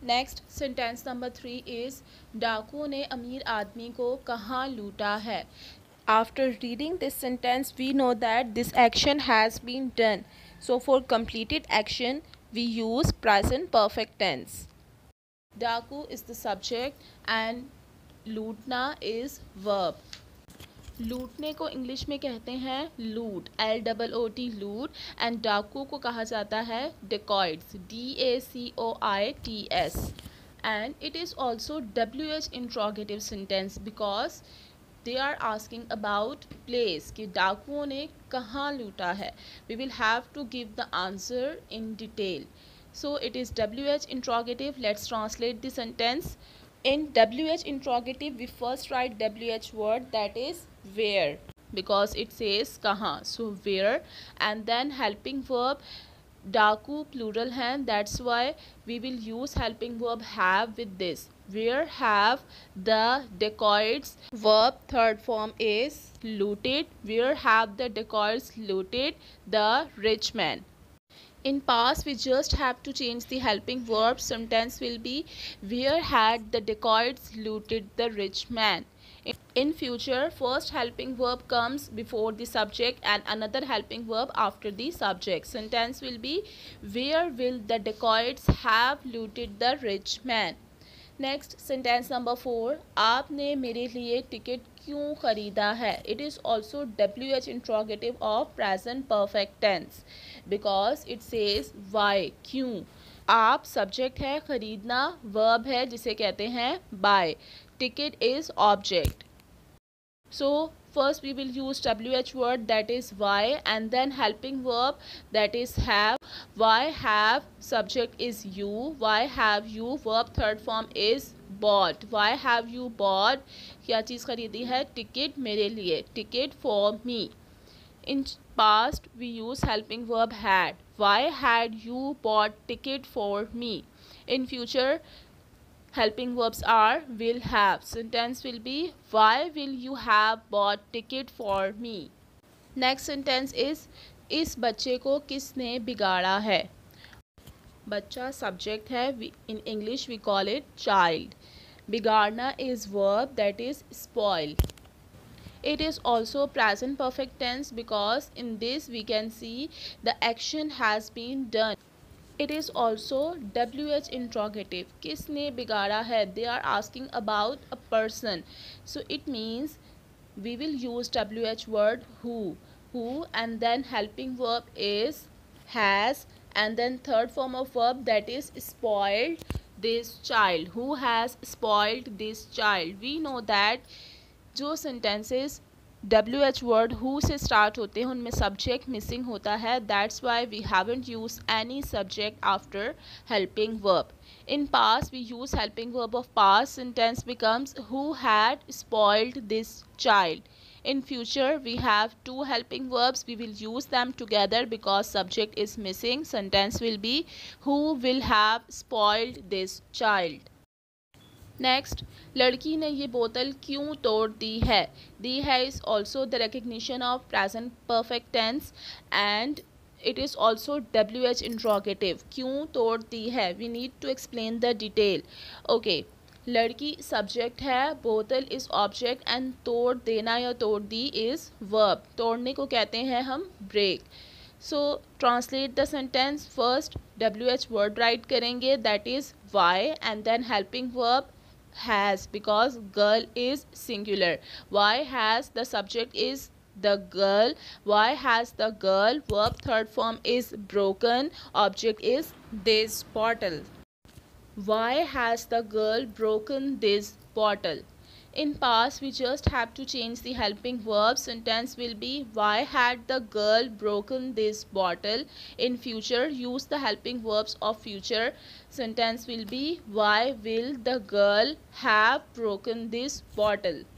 Next sentence number 3 is डाकुओं ने अमीर आदमी को कहाँ लूटा है. After reading this sentence, we know that this action has been done. So for completed action, we use present perfect tense. Daku is the subject and lootna is verb. लूटने को इंग्लिश में कहते हैं लूट, LOOT लूट. And डाकू को कहा जाता है dacoits, DACOITS. And it is also WH interrogative sentence because they are asking about place कि डाकुओं ने कहाँ लूटा है. We will have to give the answer in detail. So it is WH interrogative. Let's translate the sentence. In WH interrogative, we first write WH word, that is where, because it says kahan. So where, and then helping verb डाकू plural है, that's why we will use helping verb have with this. Where have the dacoits, verb third form is looted. Where have the dacoits looted the rich man. In past, we just have to change the helping verb. Sentence will be where had the dacoits looted the rich man. In future, first helping verb comes before the subject and another helping verb after the subject. Sentence will be where will the dacoits have looted the rich man. Next sentence number 4. आपने मेरे लिए ticket क्यों ख़रीदा है. It is also WH interrogative of present perfect tense because it says why, क्यों. आप subject है, ख़रीदना वर्ब है जिसे कहते हैं buy. Ticket is object. So first we will use WH word, that is why, and then helping verb, that is have. Why have subject is you. Why have you verb third form is bought. Why have you bought, क्या चीज़ खरीदी है. Ticket मेरे लिए, ticket for me. In past we use helping verb had. Why had you bought ticket for me. In future helping verbs are will have. Sentence will be why will you have bought ticket for me. Next sentence is इस बच्चे को किसने बिगाड़ा है. बच्चा subject है, in English we call it child. बिगाड़ना is verb, that is spoil. It is also present perfect tense because in this we can see the action has been done. It is also WH interrogative. किसने बिगाड़ा है. They are asking about a person. So it means we will use WH word who, and then helping verb is has, and then third form of verb, that is spoiled this child. Who has spoiled this child. We know that जो sentences WH word who से start होते हैं उनमें subject missing होता है. That's why we haven't used any subject after helping verb. In past we use helping verb of past. Sentence becomes who had spoiled this child. In future we have two helping verbs. We will use them together because subject is missing. Sentence will be who will have spoiled this child. नेक्स्ट, लड़की ने ये बोतल क्यों तोड़ दी है is also the recognition of present perfect tense and it is also WH interrogative. क्यों तोड़ दी है. We need to explain the detail. Okay, लड़की सब्जेक्ट है, बोतल इज़ ऑब्जेक्ट एंड तोड़ देना या तोड़ दी इज़ वर्ब. तोड़ने को कहते हैं हम break. So translate the sentence. First WH word write करेंगे, that is why, and then helping verb has because girl is singular. Why has the subject is the girl. Why has the girl verb third form is broken. Object is this bottle. Why has the girl broken this bottle. In past we just have to change the helping verb. Sentence will be why had the girl broken this bottle. In future use the helping verbs of future. Sentence will be why will the girl have broken this bottle.